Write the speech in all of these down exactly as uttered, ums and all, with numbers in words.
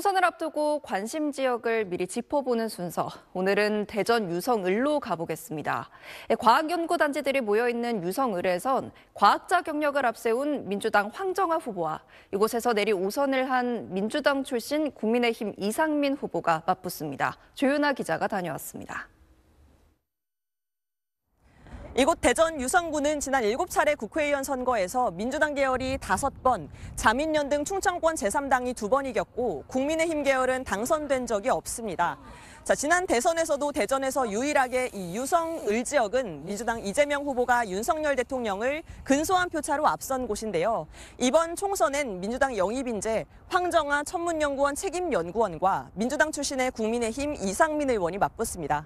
총선을 앞두고 관심 지역을 미리 짚어보는 순서. 오늘은 대전 유성을로 가보겠습니다. 과학연구단지들이 모여있는 유성을에선 과학자 경력을 앞세운 민주당 황정아 후보와 이곳에서 내리 오선을 한 민주당 출신 국민의힘 이상민 후보가 맞붙습니다. 조윤아 기자가 다녀왔습니다. 이곳 대전 유성구는 지난 일곱 차례 국회의원 선거에서 민주당 계열이 다섯 번, 자민연등 충청권 제삼 당이 두 번 이겼고 국민의힘 계열은 당선된 적이 없습니다. 자, 지난 대선에서도 대전에서 유일하게 이 유성을 지역은 민주당 이재명 후보가 윤석열 대통령을 근소한 표차로 앞선 곳인데요. 이번 총선엔 민주당 영입인재 황정아 천문연구원 책임연구원과 민주당 출신의 국민의힘 이상민 의원이 맞붙습니다.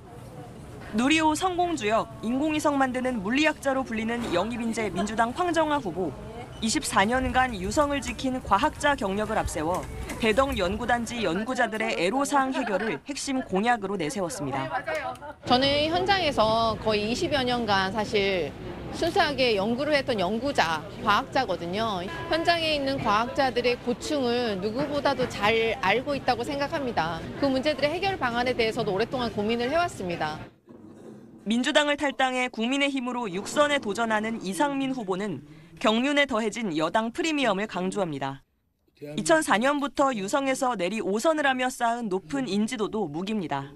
누리호 성공주역, 인공위성 만드는 물리학자로 불리는 영입인재 민주당 황정아 후보. 이십사 년간 유성을 지킨 과학자 경력을 앞세워 대덕 연구단지 연구자들의 애로사항 해결을 핵심 공약으로 내세웠습니다. 저는 현장에서 거의 이십여 년간 사실 순수하게 연구를 했던 연구자, 과학자거든요. 현장에 있는 과학자들의 고충을 누구보다도 잘 알고 있다고 생각합니다. 그 문제들의 해결 방안에 대해서도 오랫동안 고민을 해왔습니다. 민주당을 탈당해 국민의힘으로 육선에 도전하는 이상민 후보는 경륜에 더해진 여당 프리미엄을 강조합니다. 이천사 년부터 유성에서 내리 오선을 하며 쌓은 높은 인지도도 무기입니다.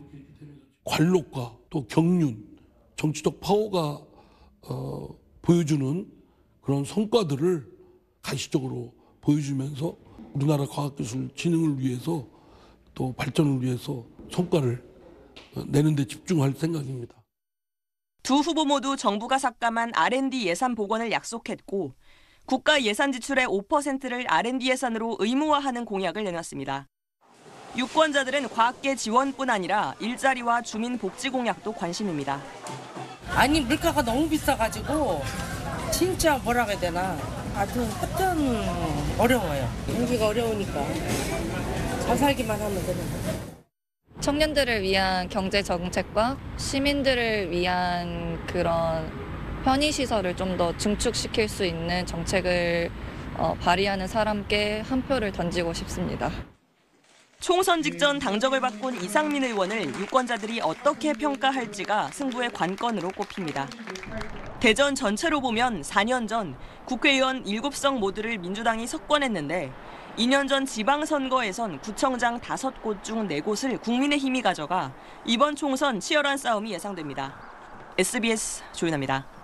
관록과 또 경륜, 정치적 파워가 어, 보여주는 그런 성과들을 가시적으로 보여주면서 우리나라 과학기술 진흥을 위해서 또 발전을 위해서 성과를 내는 데 집중할 생각입니다. 두 후보 모두 정부가 삭감한 알 앤 디 예산 복원을 약속했고 국가 예산 지출의 오 퍼센트를 알 앤 디 예산으로 의무화하는 공약을 내놨습니다. 유권자들은 과학계 지원뿐 아니라 일자리와 주민 복지 공약도 관심입니다. 아니 물가가 너무 비싸가지고 진짜 뭐라 해야 되나 아주 하여튼 어려워요. 경기가 어려우니까 잘 살기만 하면 되는 거예요. 청년들을 위한 경제 정책과 시민들을 위한 그런 편의시설을 좀 더 증축시킬 수 있는 정책을 어, 발의하는 사람께 한 표를 던지고 싶습니다. 총선 직전 당적을 바꾼 이상민 의원을 유권자들이 어떻게 평가할지가 승부의 관건으로 꼽힙니다. 대전 전체로 보면 사 년 전 국회의원 일곱 석 모두를 민주당이 석권했는데 이 년 전 지방선거에선 구청장 다섯 곳 중 네 곳을 국민의힘이 가져가 이번 총선 치열한 싸움이 예상됩니다. 에스 비 에스 조윤아입니다.